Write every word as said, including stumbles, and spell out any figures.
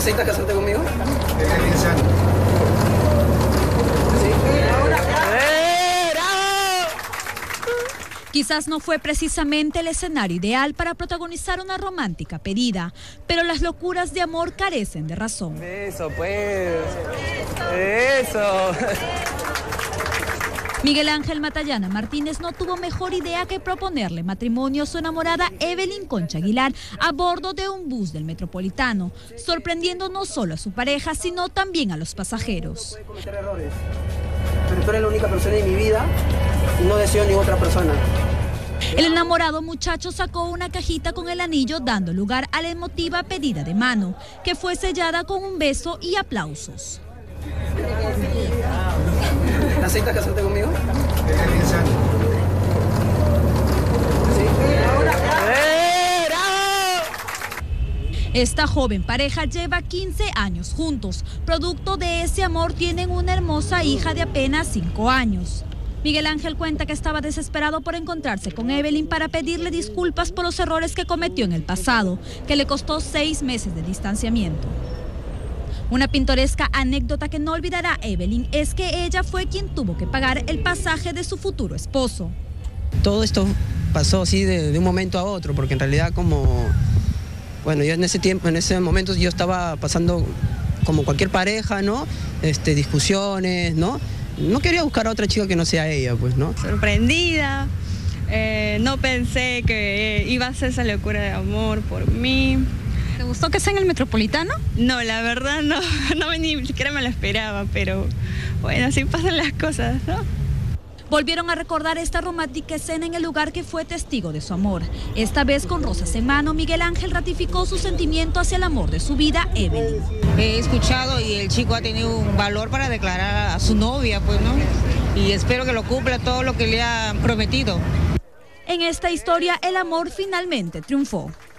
¿Aceptas casarte conmigo? Quizás no fue precisamente el escenario ideal para protagonizar una romántica pedida, pero las locuras de amor carecen de razón. Eso, pues. Eso. Miguel Ángel Matallana Martínez no tuvo mejor idea que proponerle matrimonio a su enamorada Evelyn Concha Aguilar a bordo de un bus del Metropolitano, sorprendiendo no solo a su pareja, sino también a los pasajeros. Puede cometer errores, pero tú eres la única persona en mi vida y no deseo ni otra persona. El enamorado muchacho sacó una cajita con el anillo, dando lugar a la emotiva pedida de mano, que fue sellada con un beso y aplausos. ¿Aceptas casarte conmigo? Esta joven pareja lleva quince años juntos. Producto de ese amor tienen una hermosa hija de apenas cinco años. Miguel Ángel cuenta que estaba desesperado por encontrarse con Evelyn para pedirle disculpas por los errores que cometió en el pasado, que le costó seis meses de distanciamiento. Una pintoresca anécdota que no olvidará Evelyn es que ella fue quien tuvo que pagar el pasaje de su futuro esposo. Todo esto pasó así de, de un momento a otro, porque en realidad como, bueno, yo en ese tiempo, en ese momento yo estaba pasando como cualquier pareja, ¿no? Este, discusiones, ¿no? No quería buscar a otra chica que no sea ella, pues, ¿no? Sorprendida, eh, no pensé que iba a ser esa locura de amor por mí. ¿Te gustó que sea en el Metropolitano? No, la verdad no, no ni siquiera me lo esperaba, pero bueno, así pasan las cosas, ¿no? Volvieron a recordar esta romántica escena en el lugar que fue testigo de su amor. Esta vez con rosas en mano, Miguel Ángel ratificó su sentimiento hacia el amor de su vida, Evelyn. He escuchado y el chico ha tenido un valor para declarar a su novia, pues, ¿no? Y espero que lo cumpla todo lo que le ha prometido. En esta historia, el amor finalmente triunfó.